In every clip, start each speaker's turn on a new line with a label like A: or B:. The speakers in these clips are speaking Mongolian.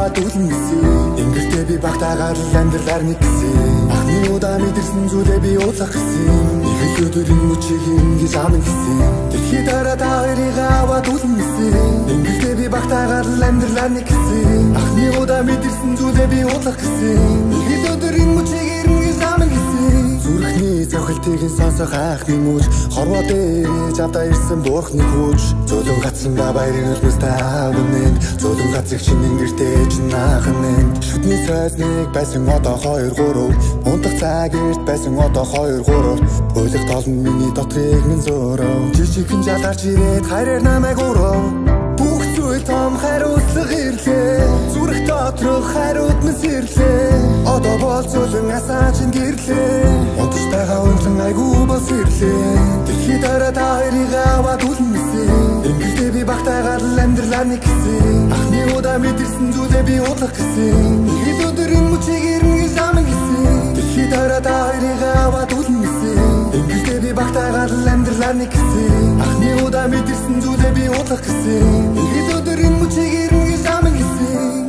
A: аваад үлнэсэн. Ингэртэй би багтаагаар амьдралаар нэгсэн. Анхны удаа мэдэрсэн зүйлээ би уулах гэсэн. Нэг өдрийн мөчийг ингэж аман гэсэн. Дэлхий дараа та хоёрыг аваад үлнэсэн. Ингэртэй би багтаагаар амьдралаар нэгсэн. Анхны удаа мэдэрсэн зүйлээ би уулах гэсэн. Нэг өдрийн мөчийг ингэж аман гэсэн. Зүрхний цохилтыг сонсох айхны мөч хорвоо дээж авда ирсэн буурхны хүч. Зөөлөн гацсанга баярын өлмөс таавнэнд. Зөөлөн гацыг чинь ингэртэй чинаахнэнд. Шүдний цайзныг байсан одоо 2-3. Унтах цаг эрт байсан одоо 2-3. Ойлох толн миний дотрыг минь зөөрөө. Жижигхэн жалгарч ирээд хайраар намайг өрөө. Бүх зүйл том хариуцлага ирлээ. Зүрх доторх хариуд мэс ирлээ. Одоо бол зөөлөн асаа чинь гэрлээ. Удаж байгаа үнэн айгүй бас ирлээ. Дэлхий дараа та хоёрыг аваад үлнэсэн. Ингэртэй би багтаагаар амьдралаа нэгсэн. Анхны удаа мэдэрсэн зүйлээ би уулах гэсэн. Нэг өдрийн мөчийг ирнэ гэж аман гэсэн. Дэлхий дараа та хоёрыг аваад үлнэсэн. Ингэртэй би багтаагаар амьдралаа нэгсэн. Анхны удаа мэдэрсэн зүйлээ би уулах гэсэн. Нэг өдрийн мөчийг ирнэ гэж аман гэсэн.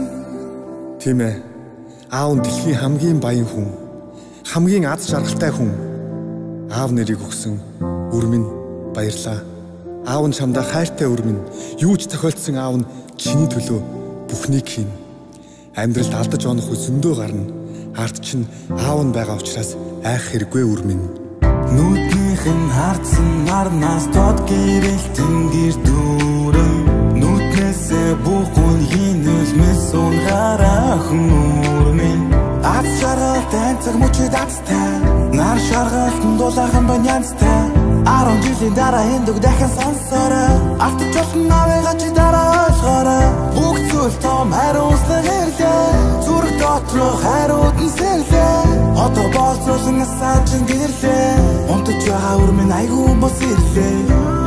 A: Тийм ээ. Аав нь дэлхийн хамгийн баян хүн. Хамгийн аз жаргалтай хүн. Аав нэрийг өгсөн үр минь баярлаа. Аав нь чамдаа хайртай үр минь. Юу ч тохиолдсон аав нь чиний төлөө бүхнийг хийнэ. Амьдралд алдаж онох зөндөө гарна. Ард чинь аав нь байгаа учраас айх хэрэггүй үр минь.
B: Нүднийх нь хардсан нарнаас дод гэрэлтэн гэр дүүрэн. Нүднээсээ бүхэн хийнэлмэс ун гараахан үр минь. Аз жаргалтай анцаг мөчөд азтай. Нар шаргалтан дулаахан банянцтай. 10 жилийн дараа хэндэг дахин сонсороо. Автаж болсон авыгаа чи дараа ойлгоороо. Бүх зүйл том хариуцлага ирлээ. Зүрх доторх хариуд нь сэрлээ. Одоо болцсон асаа чинь гэрлээ. Унтаж байгаа үр минь айгүй бас ирлээ.